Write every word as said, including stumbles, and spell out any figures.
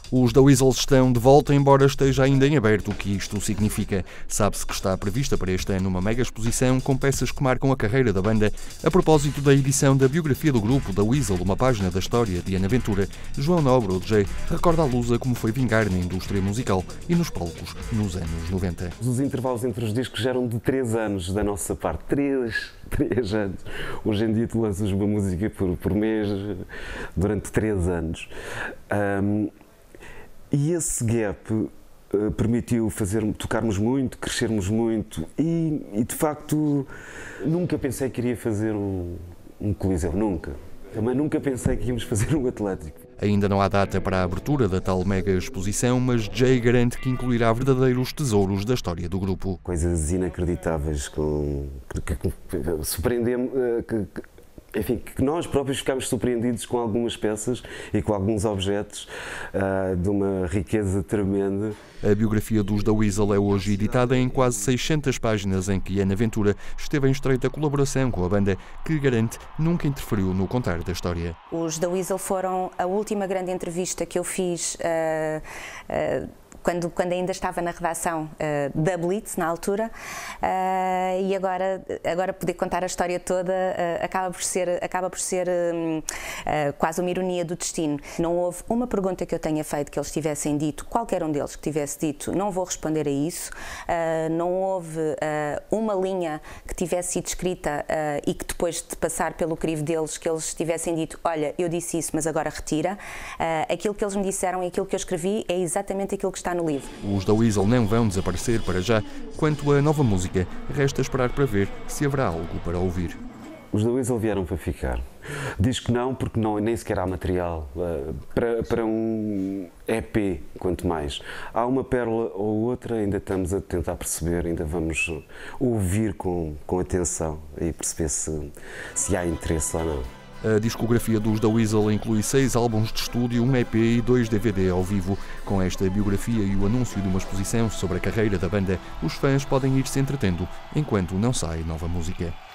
Os The Weasel estão de volta, embora esteja ainda em aberto o que isto significa. Sabe-se que está prevista para este ano uma mega exposição com peças que marcam a carreira da banda. A propósito da edição da biografia do grupo The Weasel, uma página da história de Ana Ventura, João Nobre, o D J, recorda à Lusa como foi vingar na indústria musical e nos palcos nos anos noventa. Os intervalos entre os discos eram de três anos da nossa parte. três, três anos. Hoje em dia tu lanças uma música por, por mês durante três anos. Um, E esse gap uh, permitiu fazer, tocarmos muito, crescermos muito e, e, de facto, nunca pensei que iria fazer um, um Coliseu, nunca. Também nunca pensei que íamos fazer um Atlético. Ainda não há data para a abertura da tal mega exposição, mas Jay garante que incluirá verdadeiros tesouros da história do grupo. Coisas inacreditáveis, com, que, que, que surpreendemos... Uh, que, que, Enfim, que nós próprios ficámos surpreendidos com algumas peças e com alguns objetos uh, de uma riqueza tremenda. A biografia dos The Weasel é hoje editada em quase seiscentas páginas, em que Ana Ventura esteve em estreita colaboração com a banda, que garante nunca interferiu no contar da história. Os The Weasel foram a última grande entrevista que eu fiz uh, uh, Quando, quando ainda estava na redação uh, da Blitz, na altura, uh, e agora, agora poder contar a história toda uh, acaba por ser, acaba por ser um, uh, quase uma ironia do destino. Não houve uma pergunta que eu tenha feito que eles tivessem dito, qualquer um deles que tivesse dito, não vou responder a isso. Uh, não houve uh, uma linha que tivesse sido escrita uh, e que depois de passar pelo crivo deles, que eles tivessem dito, olha, eu disse isso, mas agora retira. Uh, aquilo que eles me disseram e aquilo que eu escrevi é exatamente aquilo que está no livro. Os The Weasel não vão desaparecer para já. Quanto à nova música, resta esperar para ver se haverá algo para ouvir. Os The Weasel vieram para ficar. Diz que não, porque não, nem sequer há material uh, para, para um E P, quanto mais. Há uma pérola ou outra, ainda estamos a tentar perceber, ainda vamos ouvir com, com atenção e perceber se, se há interesse ou não. A discografia dos The Weasel inclui seis álbuns de estúdio, um E P e dois D V D ao vivo. Com esta biografia e o anúncio de uma exposição sobre a carreira da banda, os fãs podem ir se entretendo enquanto não sai nova música.